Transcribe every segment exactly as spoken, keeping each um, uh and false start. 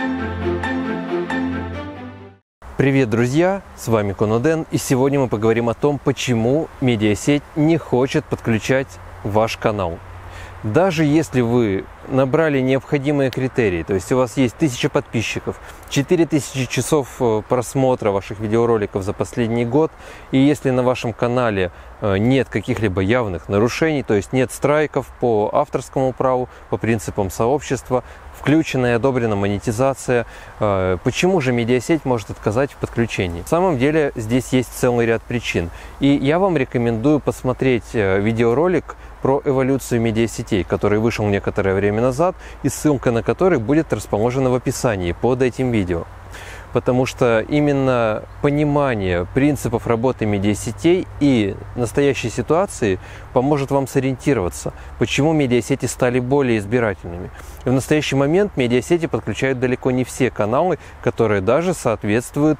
Привет, друзья! С вами Коноден, и сегодня мы поговорим о том, почему медиасеть не хочет подключать ваш канал. Даже если вы набрали необходимые критерии, то есть у вас есть тысяча подписчиков, четыре тысячи часов просмотра ваших видеороликов за последний год, и если на вашем канале нет каких-либо явных нарушений, то есть нет страйков по авторскому праву, по принципам сообщества, включена и одобрена монетизация, почему же медиасеть может отказать в подключении? На самом деле здесь есть целый ряд причин, и я вам рекомендую посмотреть видеоролик про эволюцию медиасетей, который вышел некоторое время назад, и ссылка на который будет расположена в описании под этим видео. Потому что именно понимание принципов работы медиасетей и настоящей ситуации поможет вам сориентироваться, почему медиасети стали более избирательными. И в настоящий момент медиасети подключают далеко не все каналы, которые даже соответствуют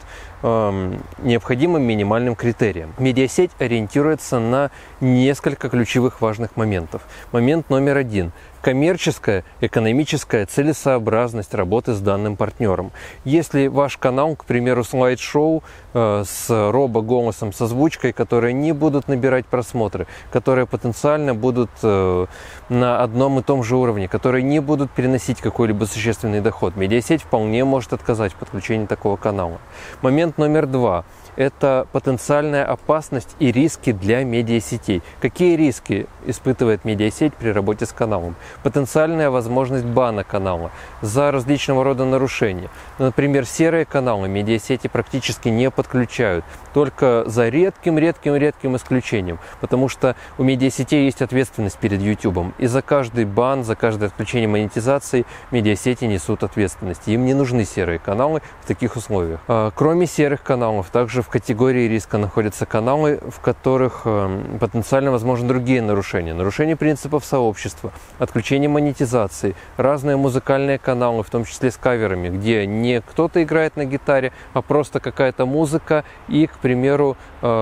э, необходимым минимальным критериям. Медиасеть ориентируется на несколько ключевых важных моментов. Момент номер один. Коммерческая, экономическая целесообразность работы с данным партнером. Если ваш канал, к примеру, слайд-шоу э, с робо-голосом, с озвучкой, которые не будут набирать просмотры, которые потенциально будут э, на одном и том же уровне, которые не будут переносить какой-либо существенный доход, медиасеть вполне может отказать в подключении такого канала. Момент номер два. Это потенциальная опасность и риски для медиасетей. Какие риски испытывает медиасеть при работе с каналом? Потенциальная возможность бана канала за различного рода нарушения. Например, серые каналы медиасети практически не подключают, только за редким-редким-редким исключением, потому что у медиасетей есть ответственность перед YouTube, и за каждый бан, за каждое отключение монетизации медиасети несут ответственность. Им не нужны серые каналы в таких условиях. Кроме серых каналов, также в категории риска находятся каналы, в которых потенциально возможны другие нарушения. Нарушение принципов сообщества, отключение монетизации, разные музыкальные каналы, в том числе с каверами, где не кто-то играет на гитаре, а просто какая-то музыка и, к примеру,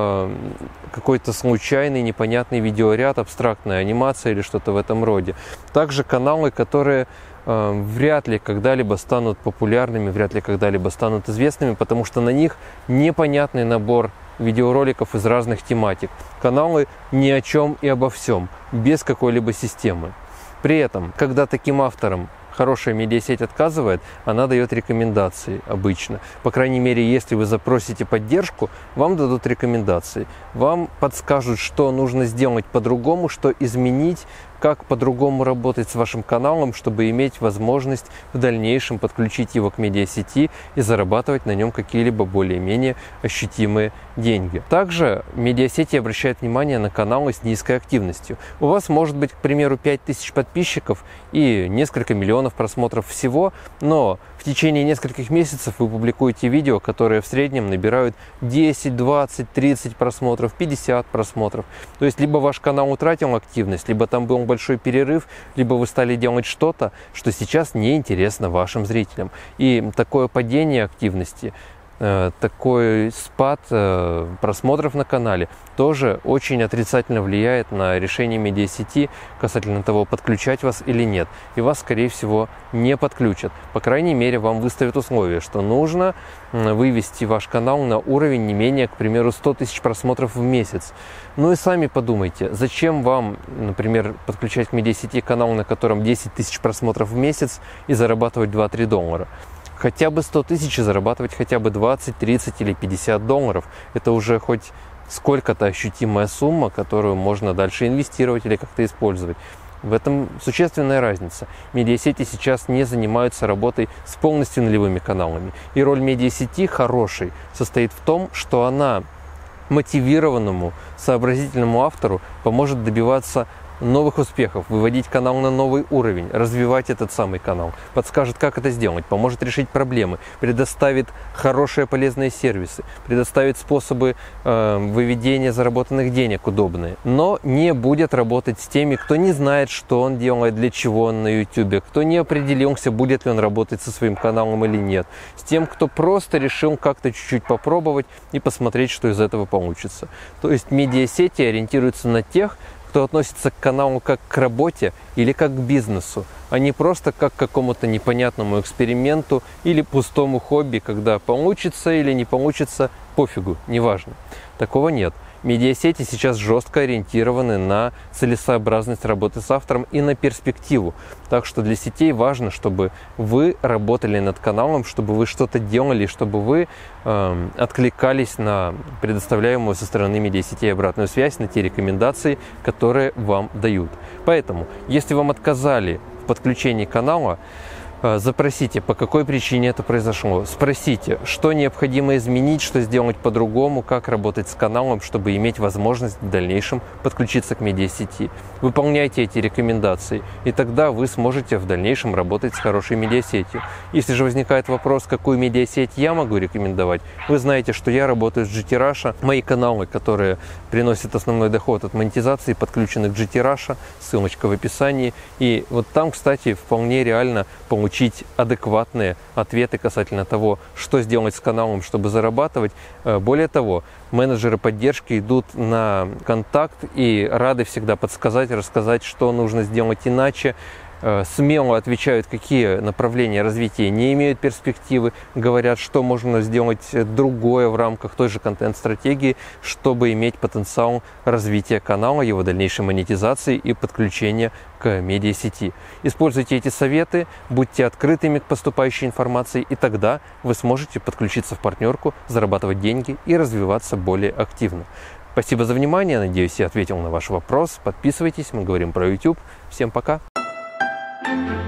какой-то случайный непонятный видеоряд, абстрактная анимация или что-то в этом роде. Также каналы, которые вряд ли когда-либо станут популярными, вряд ли когда-либо станут известными, потому что на них непонятный набор видеороликов из разных тематик. Каналы ни о чем и обо всем, без какой-либо системы. При этом, когда таким авторам хорошая медиасеть отказывает, она дает рекомендации обычно. По крайней мере, если вы запросите поддержку, вам дадут рекомендации. Вам подскажут, что нужно сделать по-другому, что изменить, как по-другому работать с вашим каналом, чтобы иметь возможность в дальнейшем подключить его к медиасети и зарабатывать на нем какие-либо более-менее ощутимые деньги. Также медиасети обращают внимание на каналы с низкой активностью. У вас может быть, к примеру, пять тысяч подписчиков и несколько миллионов просмотров всего, но в течение нескольких месяцев вы публикуете видео, которые в среднем набирают десять, двадцать, тридцать просмотров, пятьдесят просмотров. То есть либо ваш канал утратил активность, либо там был большой перерыв, либо вы стали делать что-то, что сейчас не интересно вашим зрителям. И такое падение активности, такой спад просмотров на канале тоже очень отрицательно влияет на решение медиасети касательно того, подключать вас или нет. И вас, скорее всего, не подключат. По крайней мере, вам выставят условие, что нужно вывести ваш канал на уровень не менее, к примеру, сто тысяч просмотров в месяц. Ну и сами подумайте, зачем вам, например, подключать к медиасети канал, на котором десять тысяч просмотров в месяц, и зарабатывать два-три доллара? Хотя бы сто тысяч и зарабатывать хотя бы двадцать, тридцать или пятьдесят долларов. Это уже хоть сколько-то ощутимая сумма, которую можно дальше инвестировать или как-то использовать. В этом существенная разница. Медиасети сейчас не занимаются работой с полностью нулевыми каналами. И роль медиасети хорошей состоит в том, что она мотивированному, сообразительному автору поможет добиваться новых успехов, выводить канал на новый уровень, развивать этот самый канал, подскажет, как это сделать, поможет решить проблемы, предоставит хорошие полезные сервисы, предоставит способы э, выведения заработанных денег удобные, но не будет работать с теми, кто не знает, что он делает, для чего он на YouTube, кто не определился, будет ли он работать со своим каналом или нет, с тем, кто просто решил как-то чуть-чуть попробовать и посмотреть, что из этого получится. То есть медиасети ориентируются на тех, кто относится к каналу как к работе или как к бизнесу, а не просто как к какому-то непонятному эксперименту или пустому хобби, когда получится или не получится, пофигу, неважно. Такого нет. Медиасети сейчас жестко ориентированы на целесообразность работы с автором и на перспективу. Так что для сетей важно, чтобы вы работали над каналом, чтобы вы что-то делали, чтобы вы э, откликались на предоставляемую со стороны медиасетей обратную связь, на те рекомендации, которые вам дают. Поэтому, если вам отказали в подключении канала, запросите, по какой причине это произошло. Спросите, что необходимо изменить, что сделать по-другому, как работать с каналом, чтобы иметь возможность в дальнейшем подключиться к медиасети. Выполняйте эти рекомендации, и тогда вы сможете в дальнейшем работать с хорошей медиасетью. Если же возникает вопрос, какую медиасеть я могу рекомендовать, вы знаете, что я работаю с джи ти Russia. Мои каналы, которые приносят основной доход от монетизации, подключены к джи ти Russia, ссылочка в описании. И вот там, кстати, вполне реально получить Получить адекватные ответы касательно того, что сделать с каналом, чтобы зарабатывать. Более того, менеджеры поддержки идут на контакт и рады всегда подсказать, рассказать, что нужно сделать иначе. Смело отвечают, какие направления развития не имеют перспективы, говорят, что можно сделать другое в рамках той же контент-стратегии, чтобы иметь потенциал развития канала, его дальнейшей монетизации и подключения к медиасети. Используйте эти советы, будьте открытыми к поступающей информации, и тогда вы сможете подключиться в партнерку, зарабатывать деньги и развиваться более активно. Спасибо за внимание, надеюсь, я ответил на ваш вопрос. Подписывайтесь, мы говорим про YouTube. Всем пока! Thank you.